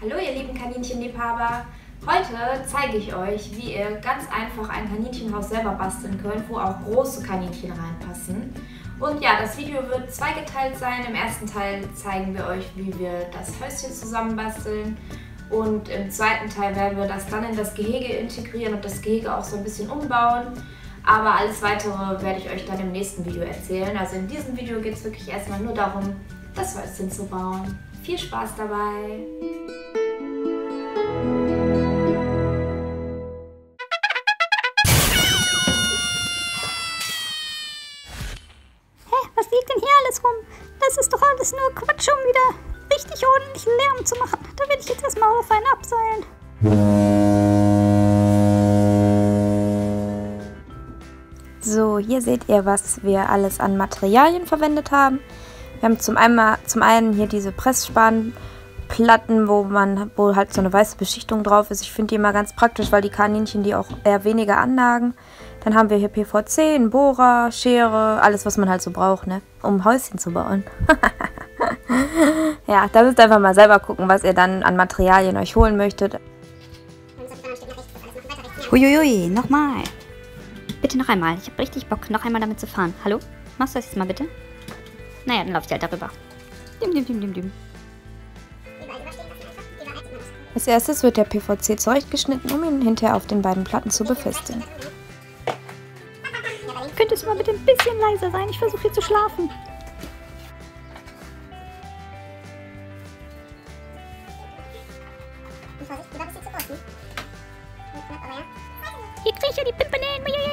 Hallo ihr lieben Kaninchenliebhaber! Heute zeige ich euch, wie ihr ganz einfach ein Kaninchenhaus selber basteln könnt, wo auch große Kaninchen reinpassen. Und ja, das Video wird zweigeteilt sein. Im ersten Teil zeigen wir euch, wie wir das Häuschen zusammen basteln. Und im zweiten Teil werden wir das dann in das Gehege integrieren und das Gehege auch so ein bisschen umbauen. Aber alles Weitere werde ich euch dann im nächsten Video erzählen. Also in diesem Video geht es wirklich erstmal nur darum, das Häuschen zu bauen. Viel Spaß dabei! Was liegt denn hier alles rum? Das ist doch alles nur Quatsch, um wieder richtig ordentlich Lärm zu machen. Da werde ich jetzt erstmal auf einen abseilen. So, hier seht ihr, was wir alles an Materialien verwendet haben. Wir haben zum einen hier diese Pressspanplatten, wo halt so eine weiße Beschichtung drauf ist. Ich finde die immer ganz praktisch, weil die Kaninchen die auch eher weniger annagen. Dann haben wir hier PVC, einen Bohrer, Schere, alles was man halt so braucht, ne? Um Häuschen zu bauen. Ja, da müsst ihr einfach mal selber gucken, was ihr dann an Materialien euch holen möchtet. Huiuiui, nochmal. Bitte noch einmal. Ich habe richtig Bock, noch einmal damit zu fahren. Hallo? Machst du das jetzt mal bitte? Naja, dann lauft ihr halt darüber. Dim. Als erstes wird der PVC zurechtgeschnitten, um ihn hinterher auf den beiden Platten zu befestigen. Könntest du mal bitte ein bisschen leiser sein? Ich versuche hier zu schlafen. Hier kriege ich ja die Pimpernellen.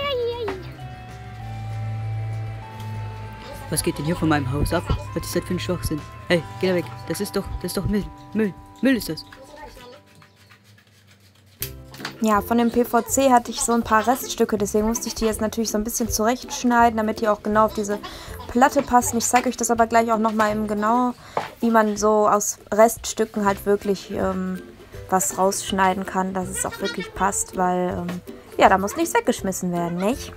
Was geht denn hier von meinem Haus ab? Was ist das für ein Schwachsinn? Hey, geh da weg. Das ist doch Müll. Müll ist das. Ja, von dem PVC hatte ich so ein paar Reststücke, deswegen musste ich die jetzt natürlich so ein bisschen zurechtschneiden, damit die auch genau auf diese Platte passen. Ich zeige euch das aber gleich auch nochmal eben genau, wie man so aus Reststücken halt wirklich was rausschneiden kann, dass es auch wirklich passt, weil ja, da muss nichts weggeschmissen werden, nicht?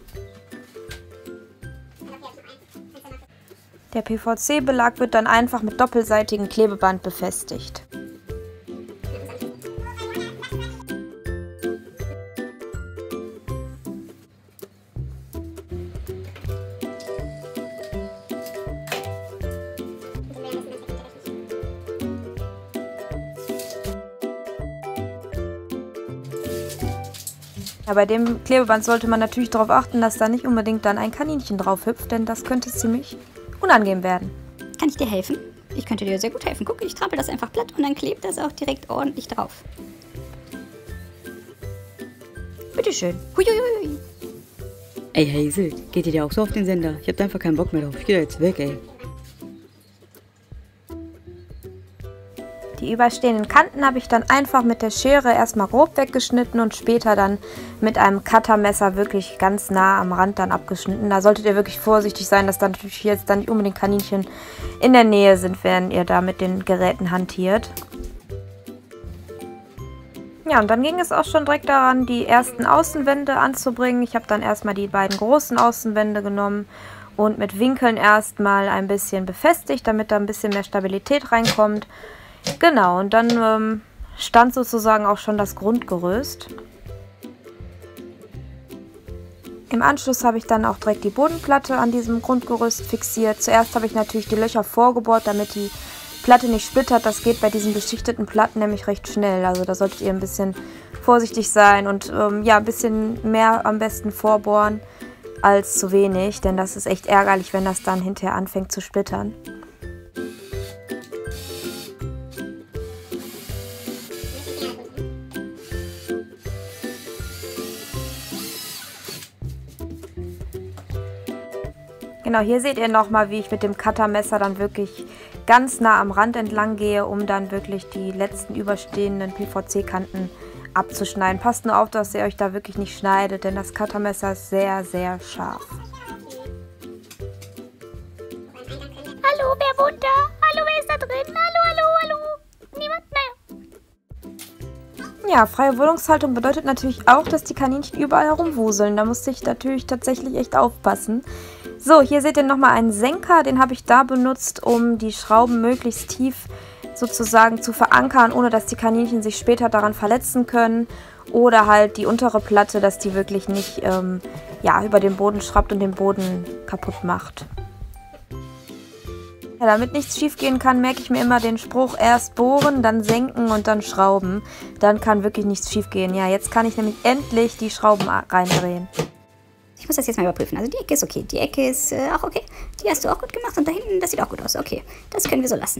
Der PVC-Belag wird dann einfach mit doppelseitigem Klebeband befestigt. Ja, bei dem Klebeband sollte man natürlich darauf achten, dass da nicht unbedingt dann ein Kaninchen drauf hüpft, denn das könnte ziemlich unangenehm werden. Kann ich dir helfen? Ich könnte dir sehr gut helfen. Guck, ich trampel das einfach platt und dann klebt das auch direkt ordentlich drauf. Bitteschön. Huiuiui. Ey, Hazel, geht ihr dir auch so auf den Sender? Ich hab da einfach keinen Bock mehr drauf. Ich geh da jetzt weg, ey. Die überstehenden Kanten habe ich dann einfach mit der Schere erstmal grob weggeschnitten und später dann mit einem Cuttermesser wirklich ganz nah am Rand dann abgeschnitten. Da solltet ihr wirklich vorsichtig sein, dass dann natürlich jetzt dann nicht unbedingt Kaninchen in der Nähe sind, während ihr da mit den Geräten hantiert. Ja, und dann ging es auch schon direkt daran, die ersten Außenwände anzubringen. Ich habe dann erstmal die beiden großen Außenwände genommen und mit Winkeln erstmal ein bisschen befestigt, damit da ein bisschen mehr Stabilität reinkommt. Genau, und dann stand sozusagen auch schon das Grundgerüst. Im Anschluss habe ich dann auch direkt die Bodenplatte an diesem Grundgerüst fixiert. Zuerst habe ich natürlich die Löcher vorgebohrt, damit die Platte nicht splittert. Das geht bei diesen beschichteten Platten nämlich recht schnell. Also da solltet ihr ein bisschen vorsichtig sein und ja, ein bisschen mehr am besten vorbohren als zu wenig. Denn das ist echt ärgerlich, wenn das dann hinterher anfängt zu splittern. Genau, hier seht ihr nochmal, wie ich mit dem Cuttermesser dann wirklich ganz nah am Rand entlang gehe, um dann wirklich die letzten überstehenden PVC-Kanten abzuschneiden. Passt nur auf, dass ihr euch da wirklich nicht schneidet, denn das Cuttermesser ist sehr, sehr scharf. Hallo, wer wohnt da? Hallo, wer ist da drin? Hallo. Niemand? Naja. Ja, freie Wohnungshaltung bedeutet natürlich auch, dass die Kaninchen überall herumwuseln. Da musste ich natürlich tatsächlich echt aufpassen. So, hier seht ihr nochmal einen Senker, den habe ich da benutzt, um die Schrauben möglichst tief sozusagen zu verankern, ohne dass die Kaninchen sich später daran verletzen können. Oder halt die untere Platte, dass die wirklich nicht über den Boden schraubt und den Boden kaputt macht. Ja, damit nichts schief gehen kann, merke ich mir immer den Spruch, erst bohren, dann senken und dann schrauben. Dann kann wirklich nichts schief gehen. Ja, jetzt kann ich nämlich endlich die Schrauben reindrehen. Ich muss das jetzt mal überprüfen. Also die Ecke ist okay. Die Ecke ist auch okay. Die hast du auch gut gemacht. Und da hinten, das sieht auch gut aus. Okay, das können wir so lassen.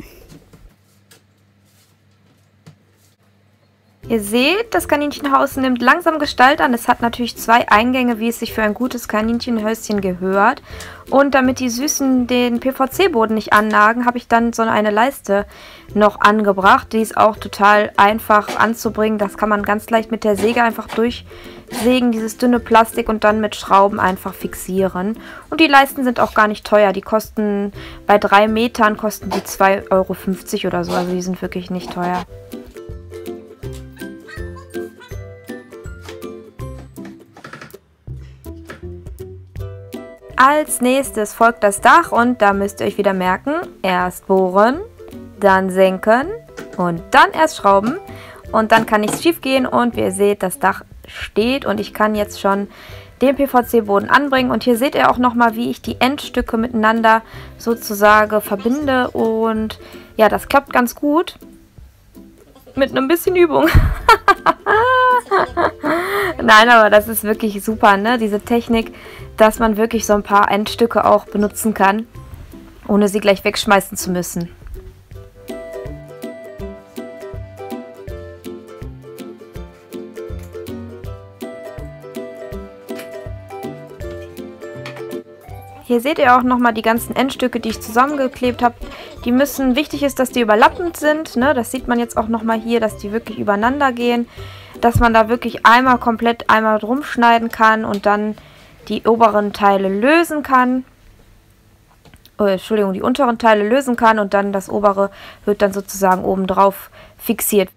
Ihr seht, das Kaninchenhaus nimmt langsam Gestalt an. Es hat natürlich 2 Eingänge, wie es sich für ein gutes Kaninchenhäuschen gehört. Und damit die Süßen den PVC-Boden nicht annagen, habe ich dann so eine Leiste noch angebracht. Die ist auch total einfach anzubringen. Das kann man ganz leicht mit der Säge einfach durchsägen, dieses dünne Plastik, und dann mit Schrauben einfach fixieren. Und die Leisten sind auch gar nicht teuer. Die kosten bei 3 Metern kosten die 2,50 € oder so. Also die sind wirklich nicht teuer. Als nächstes folgt das Dach und da müsst ihr euch wieder merken, erst bohren, dann senken und dann erst schrauben und dann kann nichts schief gehen und wie ihr seht, das Dach steht und ich kann jetzt schon den PVC-Boden anbringen und hier seht ihr auch nochmal, wie ich die Endstücke miteinander sozusagen verbinde und ja, das klappt ganz gut mit ein bisschen Übung. Nein, aber das ist wirklich super, ne? Diese Technik, dass man wirklich so ein paar Endstücke auch benutzen kann, ohne sie gleich wegschmeißen zu müssen. Hier seht ihr auch nochmal die ganzen Endstücke, die ich zusammengeklebt habe. Die müssen, wichtig ist, dass die überlappend sind, ne? Das sieht man jetzt auch nochmal hier, dass die wirklich übereinander gehen. Dass man da wirklich einmal komplett drum schneiden kann und dann die oberen Teile lösen kann. Die unteren Teile lösen kann und dann das obere wird dann sozusagen oben drauf fixiert.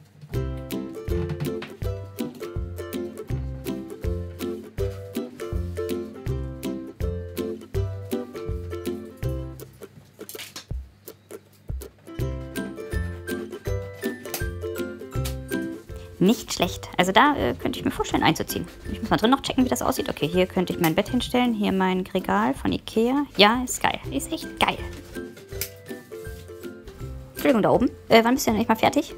Nicht schlecht. Also da könnte ich mir vorstellen einzuziehen. Ich muss mal drin noch checken, wie das aussieht. Okay, hier könnte ich mein Bett hinstellen. Hier mein Regal von Ikea. Ja, ist geil. Ist echt geil. Entschuldigung, da oben. Wann bist du denn nicht mal fertig?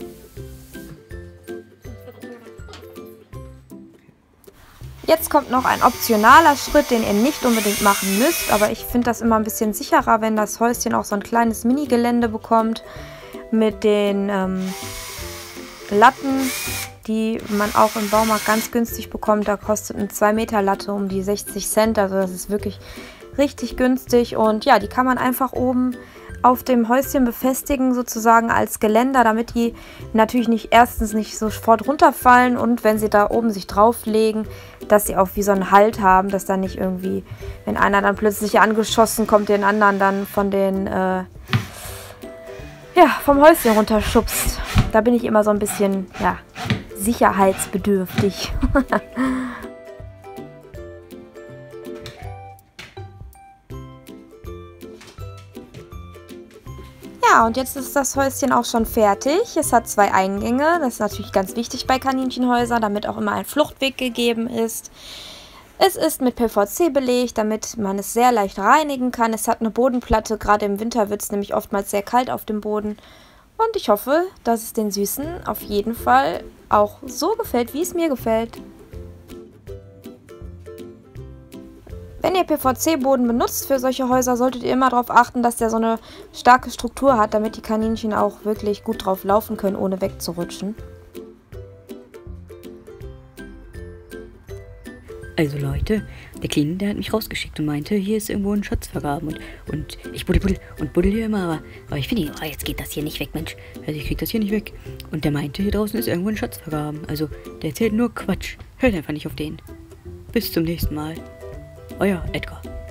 Jetzt kommt noch ein optionaler Schritt, den ihr nicht unbedingt machen müsst. Aber ich finde das immer ein bisschen sicherer, wenn das Häuschen auch so ein kleines Mini-Gelände bekommt. Mit den Latten, die man auch im Baumarkt ganz günstig bekommt. Da kostet eine 2 Meter Latte um die 60 Cent. Also das ist wirklich richtig günstig. Und ja, die kann man einfach oben auf dem Häuschen befestigen, sozusagen als Geländer, damit die natürlich erstens nicht sofort runterfallen und wenn sie da oben sich drauflegen, dass sie auch wie so einen Halt haben, dass dann nicht irgendwie, wenn einer dann plötzlich angeschossen kommt, den anderen dann von den vom Häuschen runterschubst. Da bin ich immer so ein bisschen, sicherheitsbedürftig. Ja, und jetzt ist das Häuschen auch schon fertig. Es hat 2 Eingänge. Das ist natürlich ganz wichtig bei Kaninchenhäusern, damit auch immer ein Fluchtweg gegeben ist. Es ist mit PVC belegt, damit man es sehr leicht reinigen kann. Es hat eine Bodenplatte. Gerade im Winter wird es nämlich oftmals sehr kalt auf dem Boden. Und ich hoffe, dass es den Süßen auf jeden Fall auch so gefällt, wie es mir gefällt. Wenn ihr PVC-Boden benutzt für solche Häuser, solltet ihr immer darauf achten, dass der so eine starke Struktur hat, damit die Kaninchen auch wirklich gut drauf laufen können, ohne wegzurutschen. Also Leute, der Kleine, der hat mich rausgeschickt und meinte, hier ist irgendwo ein Schatz vergraben. Und ich buddel hier immer, aber ich finde, jetzt geht das hier nicht weg, Mensch. Also ich krieg das hier nicht weg. Und der meinte, hier draußen ist irgendwo ein Schatz vergraben. Also der erzählt nur Quatsch. Hört einfach nicht auf den. Bis zum nächsten Mal. Euer Edgar.